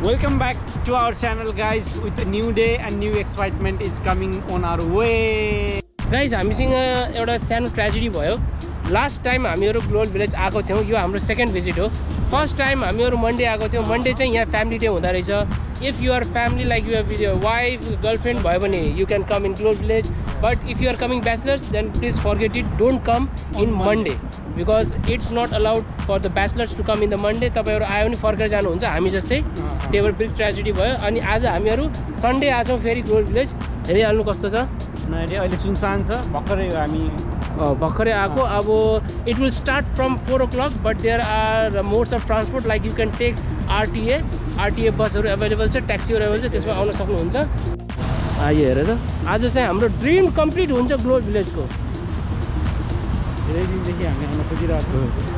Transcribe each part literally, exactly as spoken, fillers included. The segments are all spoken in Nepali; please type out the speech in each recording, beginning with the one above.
Welcome back to our channel, guys, with a new day and new excitement is coming on our way. Guys, हामीसँग एउटा सानो ट्रेजेडी भयो. लास्ट टाइम हामीहरु ग्लोबल भिलेज आएको थियौं. यो हाम्रो सेकेन्ड भिजिट हो. फर्स्ट टाइम हामीहरु मन्डे आएको थियौं. मन्डे चाहिँ यहाँ फ्यामिली डे हुँदा रहेछ. If you are family like you have your wife girlfriend भयो भने you can come in global village. But if you are coming bachelors then please forget it. Don't come in Monday because it's not allowed for the bachelors to com in the Monday. तपाईहरु आयो भने फर्केर जानुहुन्छ हामी जस्तै. त्यही भएर बिग ट्रेजेडी भयो. अनि आज हामीहरु सन्डे आछौं फेरि ग्लोबल भिलेज. हेरिहाल्नु कस्तो छ. नयाँ अहिले सुनसान छ. भर्खरै हामी भर्खरै आएको. अब it will start from four o'clock but there are modes of transport like you can take RTA RTA बसहरू एभाइलेबल छ, ट्याक्सीहरू एभाइलेबल छ. त्यसमा आउन सक्नुहुन्छ. आइए हेर त आज चाहिँ हाम्रो ड्रिम कम्प्लिट हुन्छ ग्लोबल भिलेजको. धेरै दिनदेखि हामी आउन खोजिरहेको छौँ.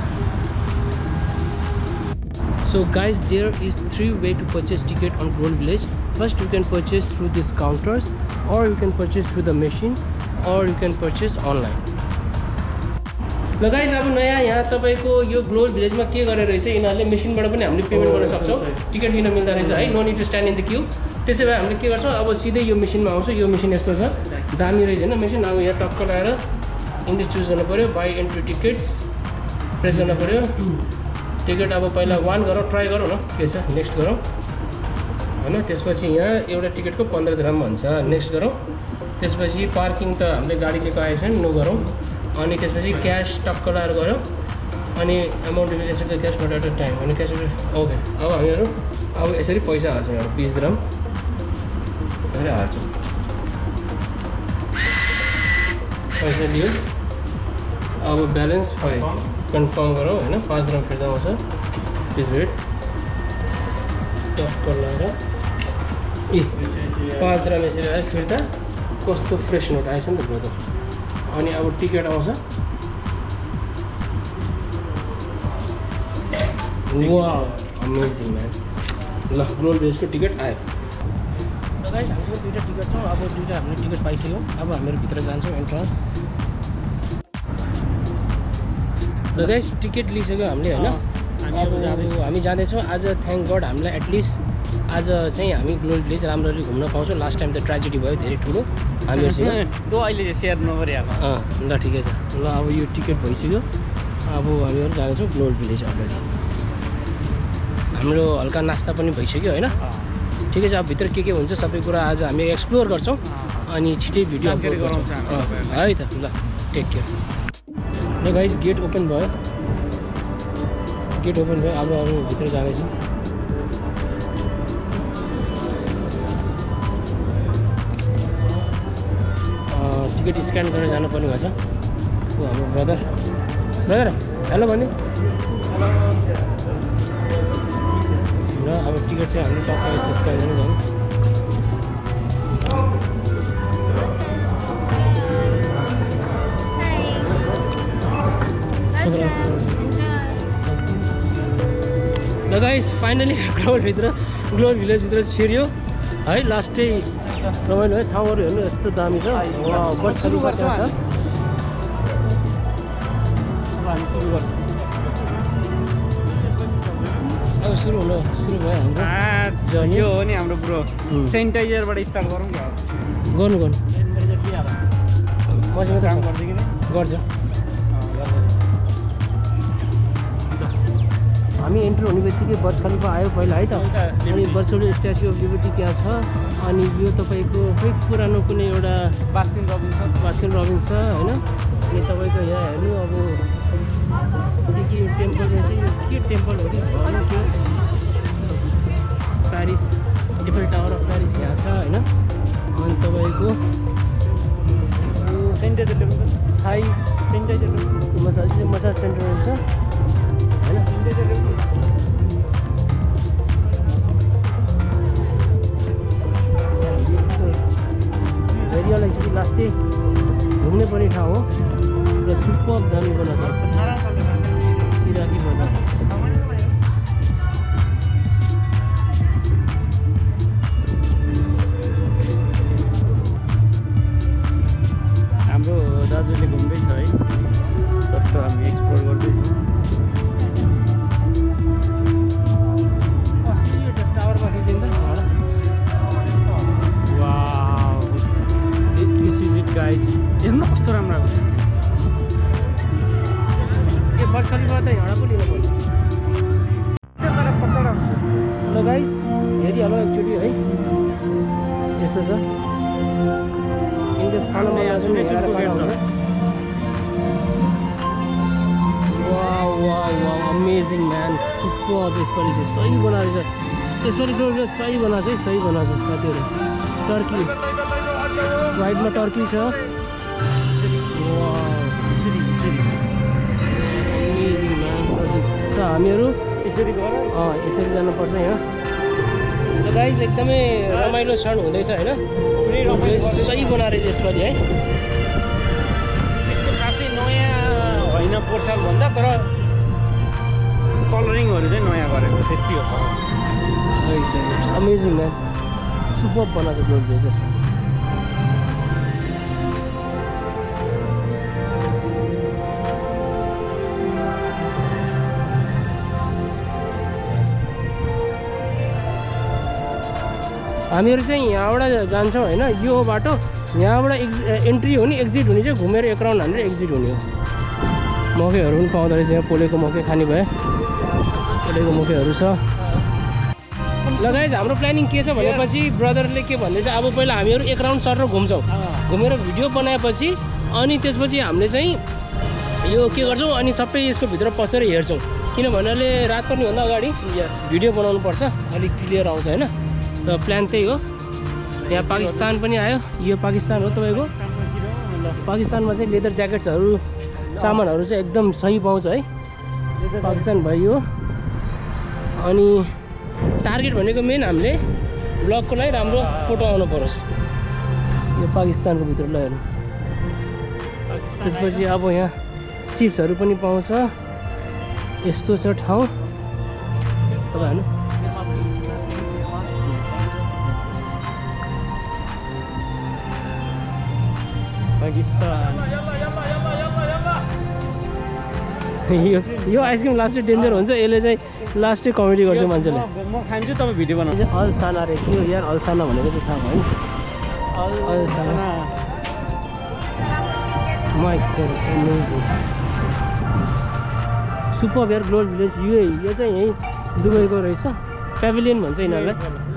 So guys, there is three way to purchase ticket on Global Village. First, you can purchase through these counters, or you can purchase through the machine, or you can purchase online. ल गाइस, अब नयाँ यहाँ तपाईको यो ग्लोबल भिलेजमा के गरेर रहेछ यिनीहरूले मेसिनबाट पनि हामीले पेमेन्ट गर्न सक्छौँ. टिकट लिन मिल्दो रहेछ है. No need to stand in the queue. त्यसै भए हामीले के गर्छौँ अब सिधै यो मेसिनमा आउँछ. यो मेसिन यस्तो छ, दामी रहेछ हैन मेसिन. अब यहाँ टक्क लगाएर इङ्ग्लिस चुज गर्नु पर्यो. बाई एन्ट्री टिकट्स प्रेस गर्नु पर्यो. टिकट अब पहिला वान गरौँ, ट्राई गरौँ न के छ. नेक्स्ट गरौँ होइन. त्यसपछि यहाँ एउटा टिकटको पन्ध्र दिरहम भन्छ. नेक्स्ट गरौँ. त्यसपछि पार्किङ त हामीले गाडी लिएको आएछ नि, नो गरौँ. अनि त्यसपछि क्यास टक्क लगाएर गऱ्यौँ. अनि amount division cash but at a time अनि क्यास. ओके, अब हामीहरू अब यसरी पैसा हाल्छौँ. यहाँ बिस दिरहम यसरी हाल्छौँ. पैसा लियो. अब ब्यालेन्स फाइभ कन्फर्म गरौँ होइन. पाँच दिरहम फिर्ता आउँछ. Please wait. टक्क लगाएर ए पाँच दिरहम यसरी आयो फिर्ता. कस्तो फ्रेस नोट आएछ नि त ब्रदर. अनि अब टिकट आउँछ. Wow amazing man. ल ग्लोबल भिलेजको टिकट आयो. ल गाइस, हाम्रो दुईवटा टिकट छ. अब दुईवटा हामीले टिकट पाइसक्यौँ. अब हामीहरू भित्र जान्छौँ एन्ट्रान्स. ल गाइस, टिकट लिइसक्यो हामीले होइन. अब हामी जाँदैछौँ. आज थ्याङ्क गड हामीलाई एटलिस्ट आज चाहिँ हामी ग्लोबल भिलेज राम्ररी घुम्न पाउँछौँ. लास्ट टाइम त ट्रेजेडी भयो धेरै ठुलो हामीहरूसँग. दो अहिले सेयर नगरिहाल्नु. अँ ल ठिकै छ. ल अब यो टिकट भइसक्यो. अब हामीहरू जाँदैछौँ ग्लोबल भिलेज. अलरेडी हाम्रो हल्का नास्ता पनि भइसक्यो होइन. ठिकै छ. अब भित्र के के हुन्छ सबै कुरा आज हामी एक्सप्लोर गर्छौँ. अनि छिटै भिडियो अपलोड गराउँछ है त. ल टेक केयर. ल गाइस, गेट ओपन भयो. गेट ओपन भयो. अब हामी भित्र जाँदैछौँ. टिकट स्क्यान गरेर जानुपर्ने भएको छ. ऊ हाम्रो ब्रदर ब्रदर हेलो भन्ने. र अब टिकट चाहिँ हामीले टक्क स्क्यान गर्नु जानु. ल गाइस, फाइनली ग्लोबलभित्र ग्लोबल भिलेजभित्र छिर्यो है. लास्टै रमाइलो है. ठाउँहरू हेर्नु यस्तो दामी छ. बर्डसहरू गर्छ. अब सुरु हुन सुरु भयो हाम्रो. यो हो नि हाम्रो ब्रो. सेनिटाइजरबाट स्टार्ट गरौँ क्या. गर्नु गर्नु मसँग काम गर्छ कि गर्छ. हामी एन्ट्री हुने बित्तिकै बर्ज खलिफा आयो पहिला है त. अनि Burj Khalifa statue of liberty त्यहाँ छ. अनि यो तपाईँको खै पुरानो कुनै एउटा बास्किन रबिन्स बास्किन रबिन्स छ होइन. अनि तपाईँको यहाँ हेर्नु अब के के यो टेम्पल रहेछ. यो के टेम्पल हो कि भएन त्यो Paris Eiffel tower of Paris यहाँ छ होइन. अनि तपाईँको sanitiser Thai sanitiser massage massage centre रहेछ होइन. एरियालाई चाहिँ लास्टै घुम्ने पर्ने ठाउँ हो. र सुपर दामी बनाएको छ. इराकी बजार ल गाइस हेरिहाल एकचोटि है यस्तो छ इन्डेक्स खाना wow wow wow amazing man super यसपालि चाहिँ सही बनाएको छ यसपालि ग्लोबल सही बनाएको छ सही बनाएको छ साथीहरू टर्की राइटमा टर्की छ अमेजिङ म्यान त हामीहरू यसरी अँ यसरी जानुपर्छ यहाँ गाइस एकदमै रमाइलो क्षण हुँदैछ होइन सही बनाएर चाहिँ यसपालि है त्यस्तो खासै नयाँ होइन पोर्साल भन्दा तर कलरिङहरू चाहिँ नयाँ गरेको त्यति हो सही सही अमेजिङ म्यान सुपर बनाएको छ ग्लोबल यसमा हामीहरू चाहिँ यहाँबाट जान्छौँ होइन यो बाटो यहाँबाट एक्ज एन्ट्री हो नि एक्जिट हुने चाहिँ घुमेर एक राउन्ड हानेर एक्जिट हुने हो मकैहरू पनि पाउँदो रहेछ यहाँ पोलेको मकै खाने भए पोलेको मकैहरू छ ल गाइस हाम्रो प्लानिङ के छ भनेपछि ब्रदरले के भन्दैछ अब पहिला हामीहरू एक राउन्ड सर घुम्छौँ घुमेर भिडियो बनाएपछि अनि त्यसपछि हामीले चाहिँ यो के गर्छौँ अनि सबै यसको भित्र पसेर हेर्छौँ किनभने रात पर्नेभन्दा अगाडि भिडियो बनाउनु पर्छ अलिक क्लियर आउँछ होइन त प्लान त्यही हो यहाँ पाकिस्तान पनि आयो यो पाकिस्तान हो तपाईँको पाकिस्तानमा चाहिँ लेदर ज्याकेट्सहरू सामानहरू चाहिँ एकदम सही पाउँछ है पाकिस्तान भयो अनि टार्गेट भनेको मेन हामीले ब्लगको लागि राम्रो फोटो आउनु परोस् यो पाकिस्तानको भित्र ल हेर्नु त्यसपछि अब यहाँ चिप्सहरू पनि पाउँछ यस्तो छ ठाउँ तपाईँहरू पाकिस्तान यो यो आइसक्रिम लास्टै डेन्जर हुन्छ यसले चाहिँ लास्टै कमेडी गर्छ मान्छेले म खान्छु तपाईँ भिडियो बनाउनु अलसाना रे के हो यार अलसाना भनेको चाहिँ थाहा भयो अलसाना माइक सुपर यार ग्लोबल भिलेज यो यो चाहिँ यहीँ दुबईको रहेछ पेभिलियन भन्छ यिनीहरूलाई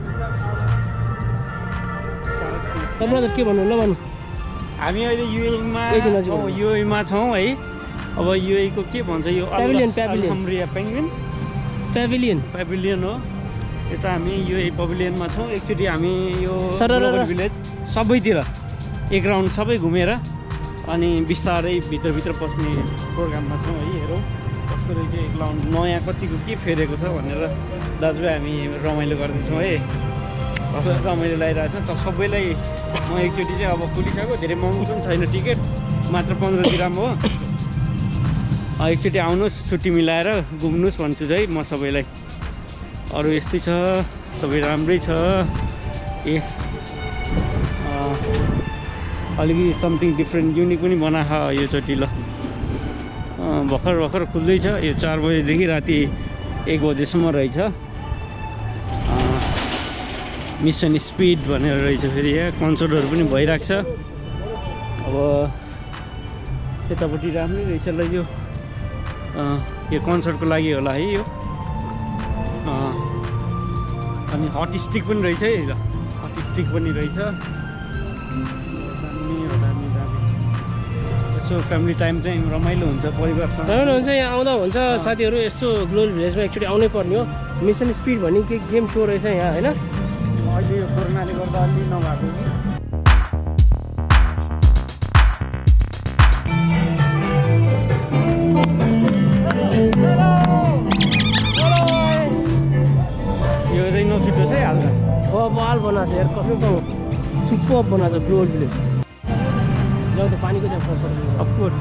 तपाईँलाई के भन्नु ल भन्नु हामी अहिले युएमा छौँ युएमा छौँ है अब युएको के भन्छ यो pavilion pavilion pavilion pavilion pavilion हो यता हामी युए पेभिलियनमा छौँ एकचोटि हामी यो ग्लोबल भिलेज सबैतिर एक राउन्ड सबै घुमेर अनि बिस्तारै भित्रभित्र पस्ने प्रोग्राममा छौँ है हेरौँ कस्तो रहेछ एक राउन्ड नयाँ कतिको के फेरेको छ भनेर दाजुभाइ हामी रमाइलो गर्दैछौँ है कसरी रमाइलो लगाइरहेको छ सबैलाई म एकचोटि चाहिँ अब खुलिसक्यो धेरै महँगो पनि छैन टिकट मात्र पन्ध्र दिराम हो एकचोटि आउनुहोस् छुट्टी मिलाएर घुम्नुहोस् भन्छु है म सबैलाई अरू यस्तै छ सबै राम्रै छ ए अलिकति समथिङ डिफ्रेन्ट युनिक पनि बनाएको योचोटि ल भर्खर भर्खर खुल्दैछ यो चार बजेदेखि राति एक बजेसम्म रहेछ मिसन स्पिड भनेर रहेछ फेरि यहाँ कन्सर्टहरू पनि भइरहेको छ अब यतापट्टि राम्रै रहेछ ल यो यो कन्सर्टको लागि होला है यो अनि हट स्टिक पनि रहेछ है ल हट स्टिक पनि रहेछ दामी हो दामी दामी यसो फ्यामिली टाइम चाहिँ रमाइलो हुन्छ परिवारसँग रमाइलो हुन्छ यहाँ आउँदा हुन्छ साथीहरू यस्तो ग्लोबल भिलेजमा एकचोटि आउनै पर्ने हो मिसन स्पिड भन्ने के गेम सो रहेछ यहाँ होइन अहिले यो कोरोनाले गर्दा अलि नभएको यो चाहिँ नछुटोस् है हाल्दा बाल बनाएको छ यार कस्तो सुपर बनाएको छ ग्लोबल भिलेज ल्याउ त पानीको चाहिँ अफकोर्स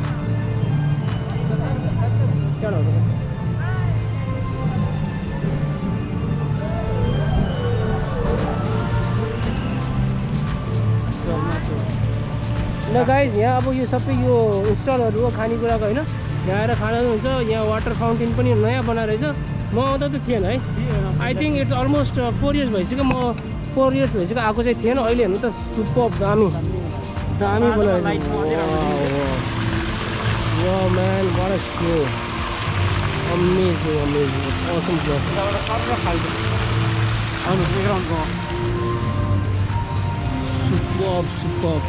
ल गाइज यहाँ अब यो सबै यो इन्स्टलहरू हो खानेकुराको होइन यहाँ आएर खाना हुन्छ यहाँ वाटर फाउन्टेन पनि नयाँ बनाएर रहेछ म आउँदा त थिएन है I think it's almost four years भइसक्यो म फोर इयर्स भइसक्यो आएको चाहिँ थिएन अहिले हेर्नु त सुपर दामी दामी बनाएर man what a slow amazing amazing awesome plus खालको अनि एक राउन्डको Superb, superb.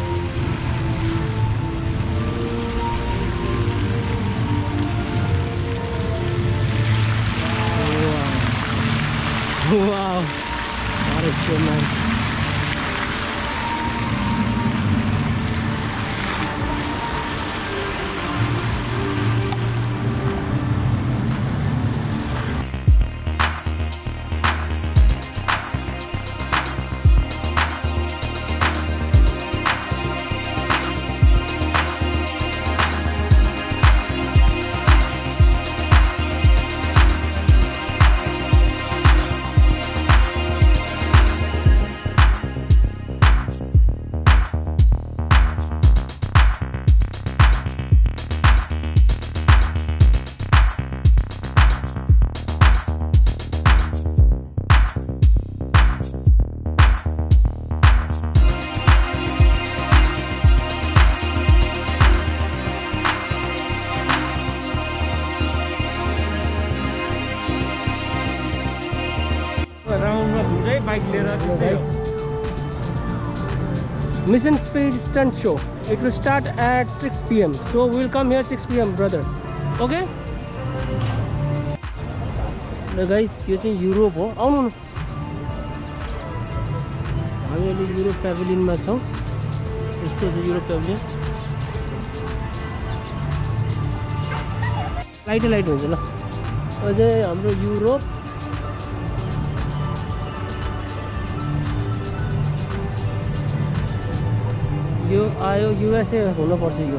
Wow. Wow. What a show, man. Bike लिएर Mission Speed Stunt Show. It will start at six p m So we'll come here six p m brother. Okay? ल गाइस यो चाहिँ युरोप हो. आउनु न. हामी अहिले युरोप प्याभिलियनमा छौँ. यस्तो छ युरोप प्याभिलियन. लाइट लाइट हुन्छ ल. अझै हाम्रो युरोप यो आयो युएसए हुनुपर्छ यो.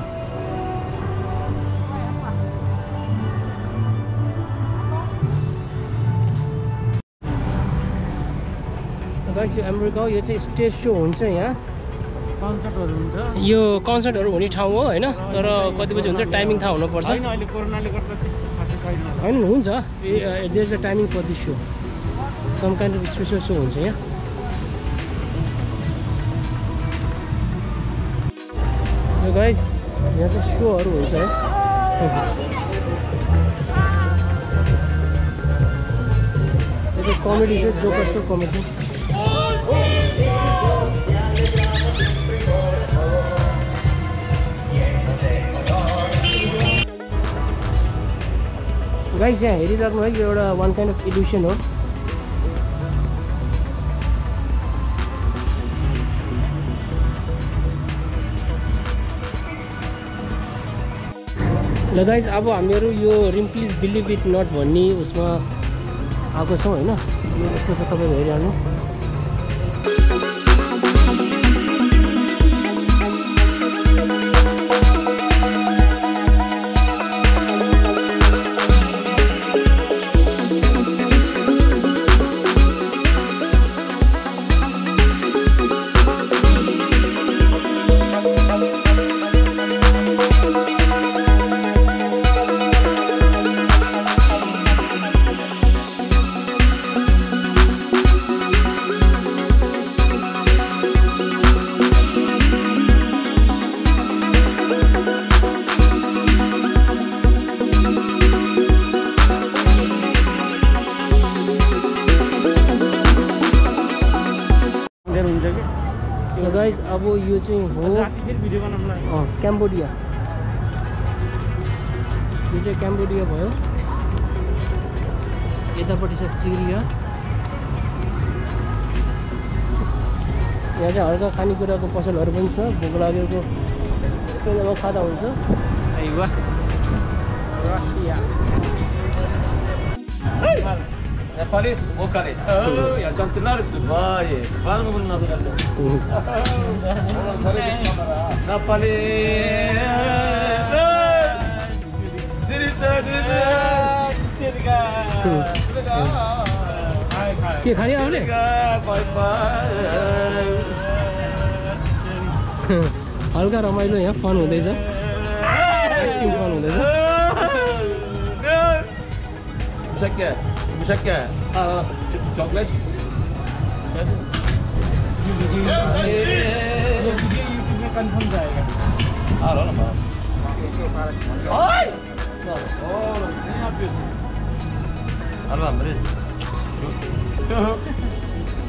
गाइस यो अमेरिका हो. यो चाहिँ स्टेज सो हुन्छ यहाँ. कन्सर्टहरु हुन्छ. यो कन्सर्टहरु हुने ठाउँ हो हैन. तर कति बजे हुन्छ टाइमिङ थाहा हुनुपर्छ. हैन अहिले कोरोनाले गर्दा त्यस्तो खासै छैन. हैन हुन्छ. There is a timing for this show. Some kind of special show हुन्छ यहाँ. गाइस यहाँ चाहिँ सोहरू हुन्छ है. यो चाहिँ कमेडी चाहिँ जोकर सो कमेडी. गाइस यहाँ हेरिराख्नु है. यो एउटा वान काइन्ड अफ इल्युसन हो. ल गाइस अब हामीहरू यो रिम प्लिज बिलिभ इट नट भन्ने उसमा आएको छौँ होइन. यो यस्तो छ तपाईँहरू हेरिहाल्नु. गाइस अब यो चाहिँ हो क्याम्बोडिया. यो चाहिँ क्याम्बोडिया भयो. यतापट्टि छ सिरिया. यहाँ चाहिँ हल्का खानेकुराको पसलहरू पनि छ. भोक लागेको बेलामा खाँदा हुन्छ. रसिया नेपाली भोकाले या सन्तुलर भाइ बालमा पनि नगर्छ. नेपाली के खाने आउने हल्का रमाइलो यहाँ फन हुँदैछ. आइसक्रिम फन हुँदैछ. bisa क्या चॉकलेट ये यूट्यूब में कंफर्म जाएगा. हाँ लो ना ओए और नहीं आप अरे बाप रे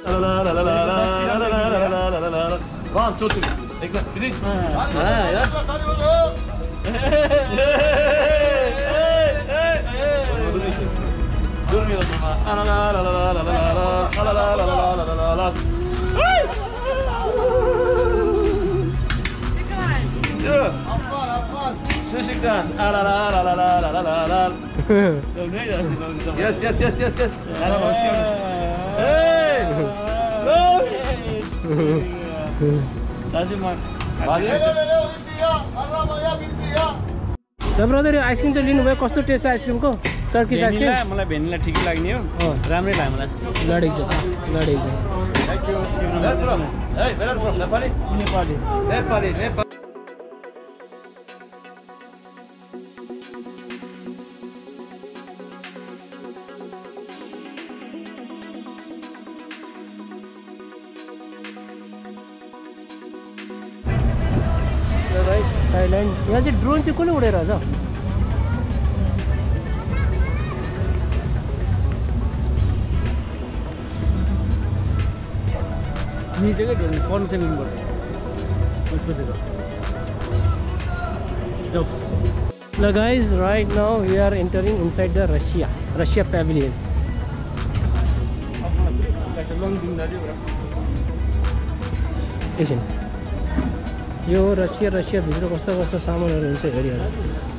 One, two, three. Ekran, finish. Ha ya. Durmuyoruz ama. La la la la la la la la la la la la la. Yürü. Şişikten. La la la la la la la la la. Yes yes yes yes yes. Merhaba hoş geldin. Hey. Lazim var. Hadi. Brother यो आइसक्रिम त लिनुभयो कस्तो टेस्ट छ आइसक्रिमको टर्किस आइसक्रिम भेनिला मलाई भेनिला ठिकै लाग्ने हो राम्रै लाग्यो मलाई लडेक छ लडेक छ Thank you. Where from? Hey, where from? Nepali? Nepali Nepali, Nepal. Thailand यहाँ चाहिँ ड्रोन चाहिँ कसले उडेर छ निजेकै ढोल्नु पर्नु चाहिँ लिनुपर्छ ल guys right now we are entering inside the Russia Russia pavilion एकछिन यो रसिया रसिया भित्र कस्तो कस्तो सामानहरू हुन्छ हेरिहाल्नु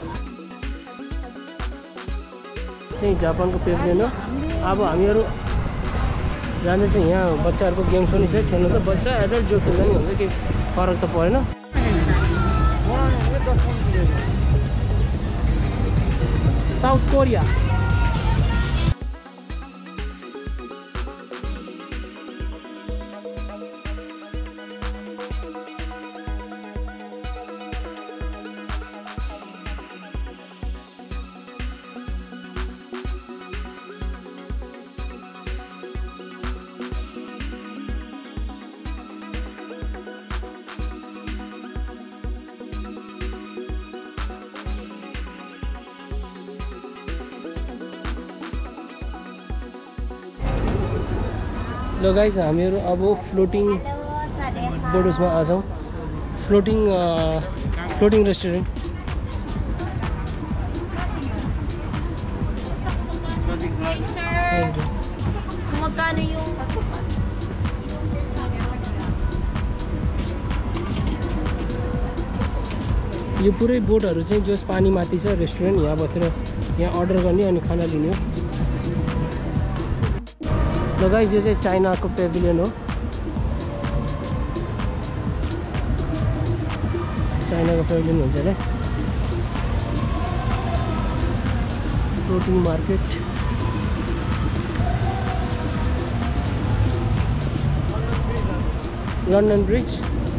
त्यही जापानको पेभिलियन हो अब हामीहरू जाँदैछौँ यहाँ बच्चाहरूको गेम्स पनि छ खेल्नु त बच्चा एडल्ट जो खेल्दा नि हुन्छ केही फरक त परेन साउथ कोरिया ल गाइस हामीहरू अब फ्लोटिङ बोर्डर्समा आछौँ floating floating restaurant Hey sir, magkano yung यो पुरै बोटहरू चाहिँ जस पानी माथि छ रेस्टुरेन्ट यहाँ बसेर यहाँ अर्डर गर्ने अनि खाना लिने हो ल गाइस यो चाहिँ चाइनाको पेभिलियन हो चाइनाको पेभिलियन हुन्छ होला फ्लोटिङ मार्केट लन्डन ब्रिज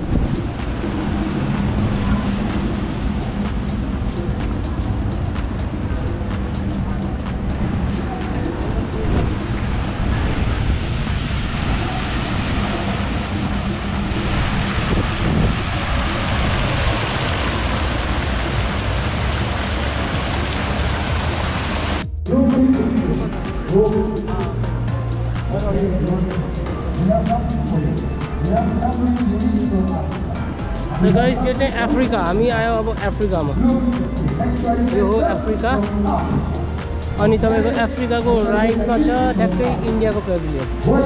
ल गाइस यो चाहिँ अफ्रिका हामी आयो अब अफ्रिकामा यो हो अफ्रिका अनि तपाईको अफ्रिकाको राइटमा छ ट्याक्कै इन्डियाको पेभिलियन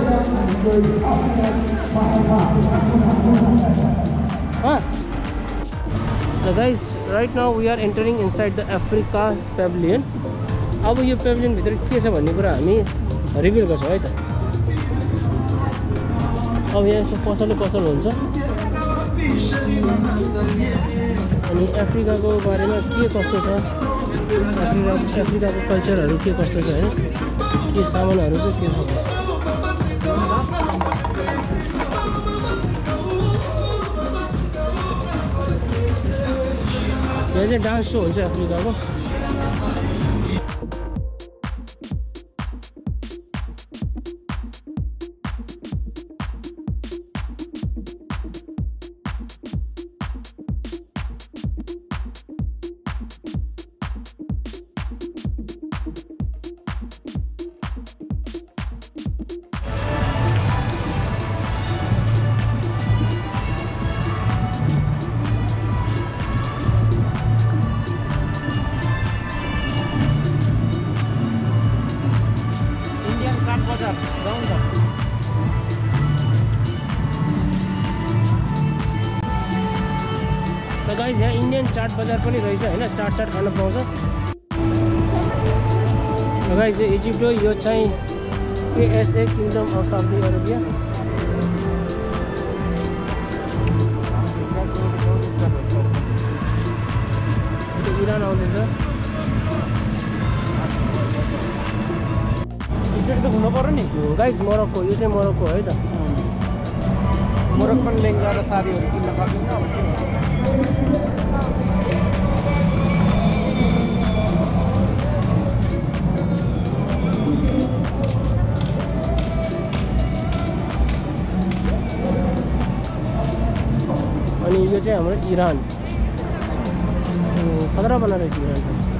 ल guys right now we are entering inside the Africa pavilion अब यो पेभिलियन भित्र के छ भन्ने कुरा हामी रिभिल गर्छौँ है त अब यहाँ यस्तो पसलै पसल हुन्छ अनि अफ्रिकाको बारेमा के कस्तो छ अफ्रिका अफ्रिकाको कल्चरहरू के कस्तो छ होइन के सामानहरू चाहिँ के छ यहाँ चाहिँ डान्स सो हुन्छ अफ्रिकाको बजार जाउँ त। त गाइस यहाँ इन्डियन चाट बजार पनि रहेछ हैन, चाट चाट खान पाउँछ। त गाइस यो इजिप्ट हो, यो चाहिँ KSA kingdom of Saudi Arabia. Iran आउँदैछ। टिकट त हुनु पर्यो नि गाइस मोरक्को, यो चाहिँ मोरक्को है त। मोरक्कन लेङ्गा र साडीहरू किन्न सकिन्छ। अब अनि यो चाहिँ हाम्रो इरान, खतरा बना रहेछ इरान।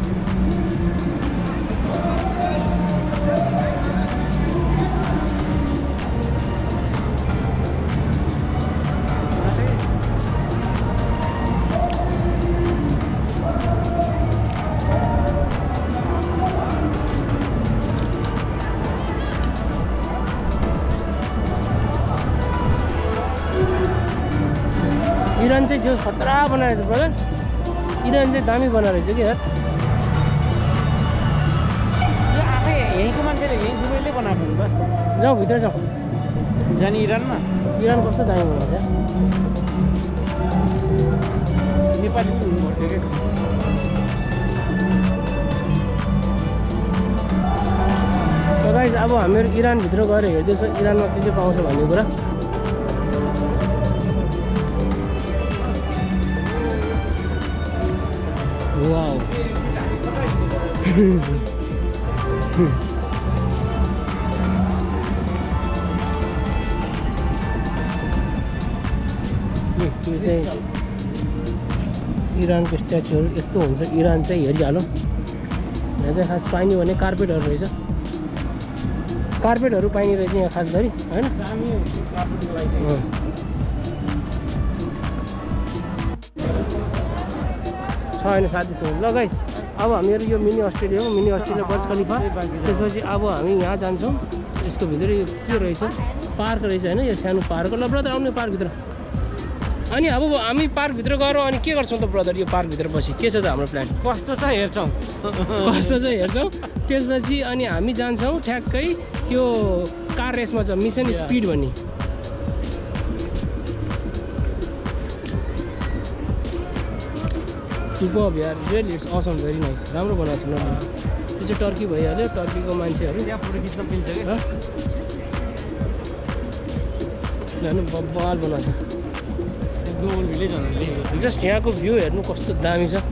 इरान चाहिँ जो खतरा बनाएको छ ब्रदर, इरान चाहिँ दामी बनाएको रहेछ कि यार। यो आफै यहीँको मान्छेले यहीँ दुबईले बनाएको हुन्छ। जाउँ भित्र जाउँ, जाने इरानमा इरान कस्तो दामी बनाएको छ। नेपाली पनि हुनुपर्थ्यो क्या। त गाइस अब हामीहरू इरानभित्र गएर हेर्दैछौँ इरानमा के के पाउँछ भन्ने कुरा। वाउ इरानको स्ट्याचुहरू यस्तो हुन्छ। इरान चाहिँ हेरिहालौँ। यहाँ चाहिँ खास पाइने भने कार्पेटहरू रहेछ, कार्पेटहरू पाइने रहेछ यहाँ खास गरी होइन। छ होइन साथीसँग। ल गाइस अब हामीहरू यो मिनी अस्ट्रेलिया हो, मिनी अस्ट्रेलिया बर्ज खलिफा। त्यसपछि अब हामी यहाँ जान्छौँ, त्यसको भित्र यो के रहेछ पार्क रहेछ होइन, यो सानो पार्क। ल ब्रदर आउने पार्कभित्र। अनि अब हामी पार्कभित्र गएर अनि के गर्छौँ त ब्रदर यो पार्कभित्र पछि के छ त हाम्रो प्लान? कस्तो छ हेर्छौँ, कस्तो चाहिँ हेर्छौँ। त्यसपछि अनि हामी जान्छौँ ठ्याक्कै त्यो कार रेसमा छ मिसन स्पिड भन्ने। सुपर यार, really it's awesome, very nice, राम्रो बनाएको छ। त्यो चाहिँ टर्की भइहाल्यो, टर्कीको मान्छेहरू त्यहाँ फोटो खिच्न मिल्छ कि हेर्नु बब्बाल बनाएको छ। ग्लोबल भिलेजहरू लेखेको जस्ट यहाँको भ्यू हेर्नु कस्तो दामी छ।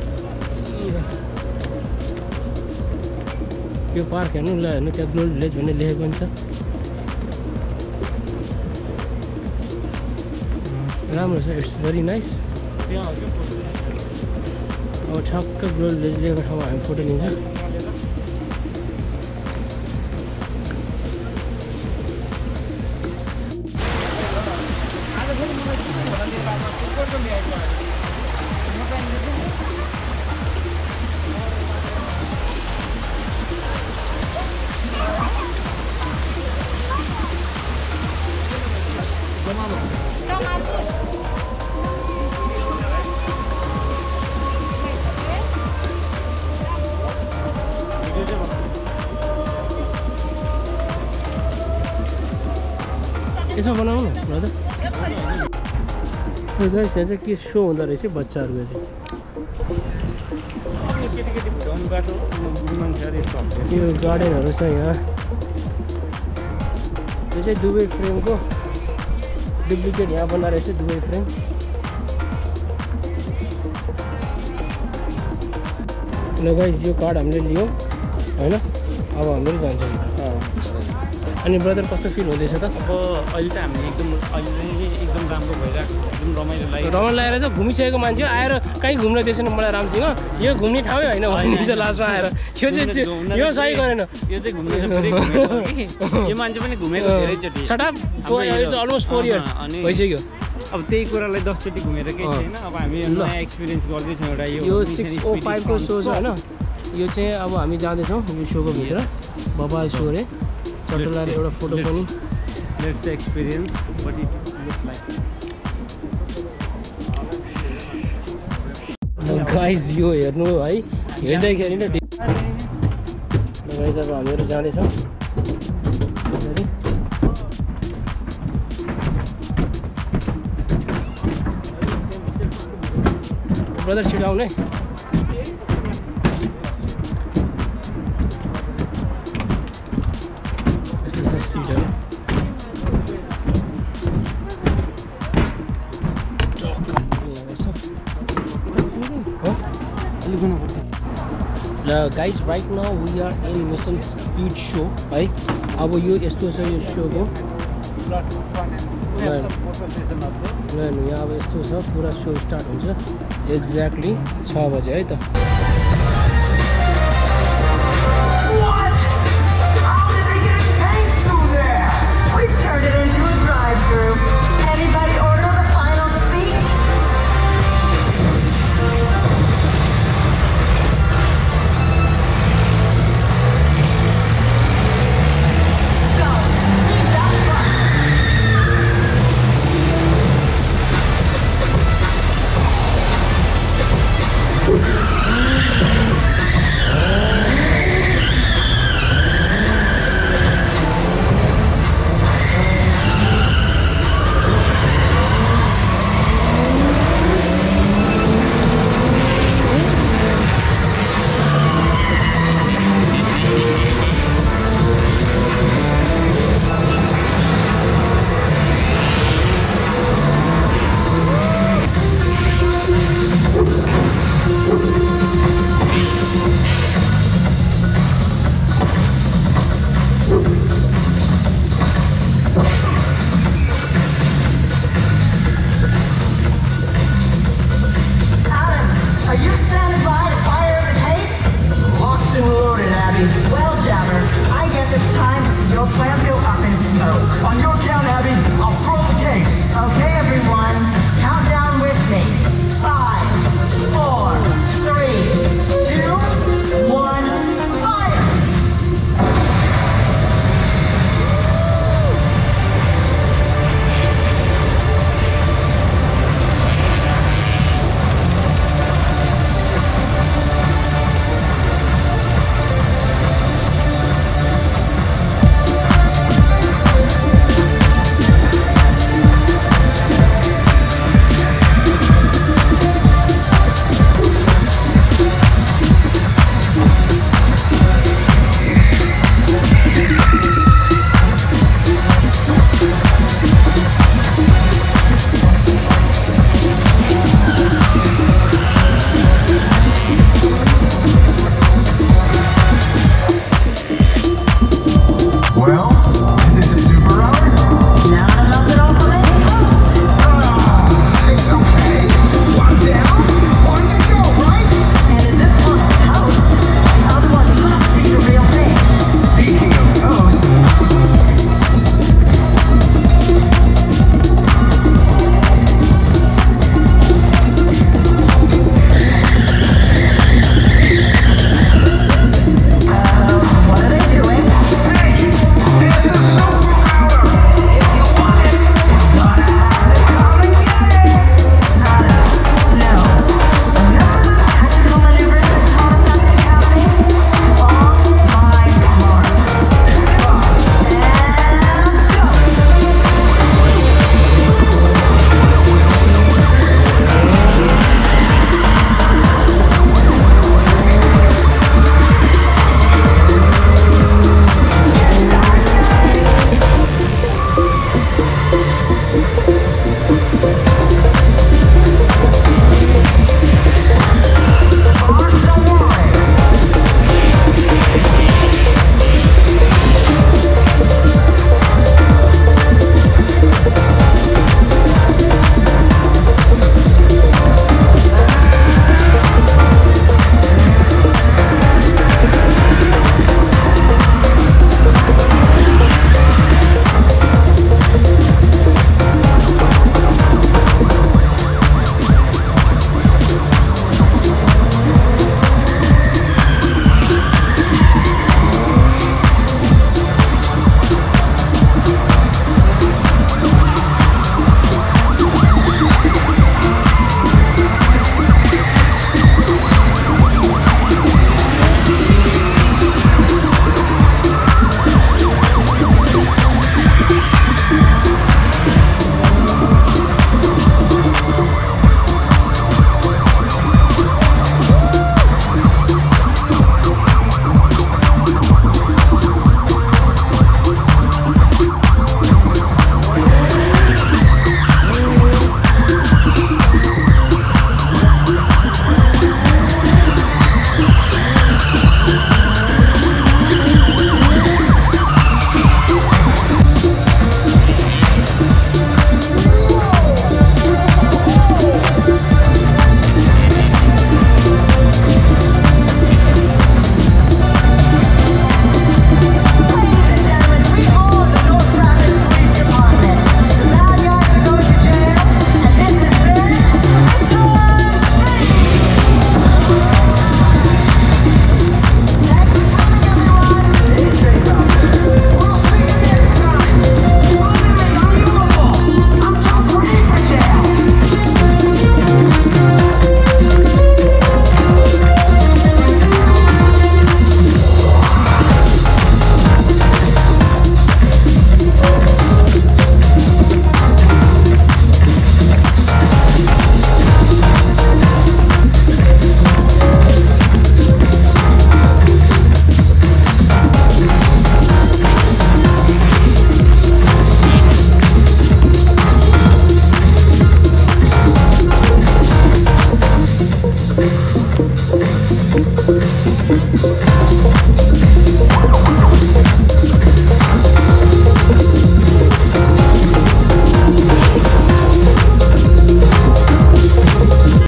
यो पार्क हेर्नु ल, हेर्नु त्यहाँ ग्लोबल भिलेज भन्ने लेखेको पनि छ। राम्रो छ, इट्स भेरी नाइस। त्यहाँ अब ठक्क ग्लोबल भिलेज लेखेको ठाउँमा हामी फोटो लिन्छौँ। यसमा बनाउनु न ब्रदर। गाइस यहाँ चाहिँ के सो हुँदो रहेछ बच्चाहरूको चाहिँ। यो गार्डनहरू छ यहाँ। यो चाहिँ दुबई फ्रेमको डुप्लिकेट यहाँ बनाएर रहेछ, दुबई फ्रेम। ल गाइस यो कार्ड हामीले लियौँ होइन, अब हामीहरू जान्छौँ। अनि ब्रदर कस्तो फिल हुँदैछ त? अब अहिले त हामी एकदम अहिले एकदम राम्रो भइरहेको छ, एकदम रमाइलो लाग्यो। रमाइलो लागेर चाहिँ घुमिसकेको मान्छे आएर कहीँ घुम्न दिएछन् मलाई रामसिंह, यो घुम्ने ठाउँै होइन भनिदिन्छ लास्टमा आएर। यो चाहिँ यो सही गरेन, यो चाहिँ घुम्नु यो मान्छे पनि घुमेको धेरैचोटि। सटाप अलमोस्ट फोर इयर्स भइसक्यो। अब त्यही कुरालाई दसचोटि घुमेर केही छैन। अब हामी नयाँ एक्सपिरियन्स गर्दैछौँ एउटा यो सिक्स ओ फाइभको सो छ होइन। यो चाहिँ अब हामी जाँदैछौँ यो सोको भित्र, बबाल सो रे। टटलाले एउटा फोटो पनि let's experience what it look like guys यो हेर्नु है हेर्दैखेरि नै गाइस अब हामीहरू जाँदैछौँ ब्रदर छिटो आउने यस्तो छ सिटहरू ल guys right now we are in mission speed so है अब यो यस्तो छ यो सोको यहाँ अब यस्तो छ पुरा सो स्टार्ट हुन्छ एक्ज्याक्टली छ बजे है त